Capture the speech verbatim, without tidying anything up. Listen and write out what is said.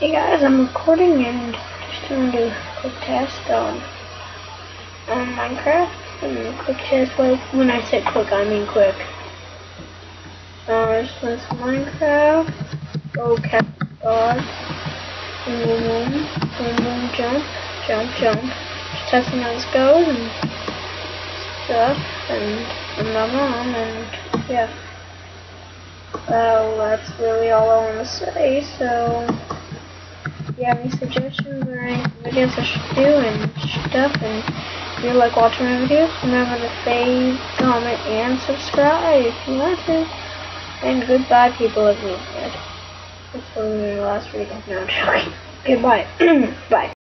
Hey guys, I'm recording and just doing a quick test on on Minecraft. And quick test, like when I say quick, I mean quick. Uh, just play some Minecraft. Go catch dogs. Boom, boom, boom, boom, boom, jump, jump, jump. Just testing how this goes and stuff. And I'm not wrong. And yeah. Well, that's really all I want to say. So. If you have any suggestions or any videos I should do and stuff, and if you like watching my videos, remember to fave, comment, and subscribe if you want to. And goodbye, people of me. This will be my last video. No, I'm joking. Goodbye. Bye.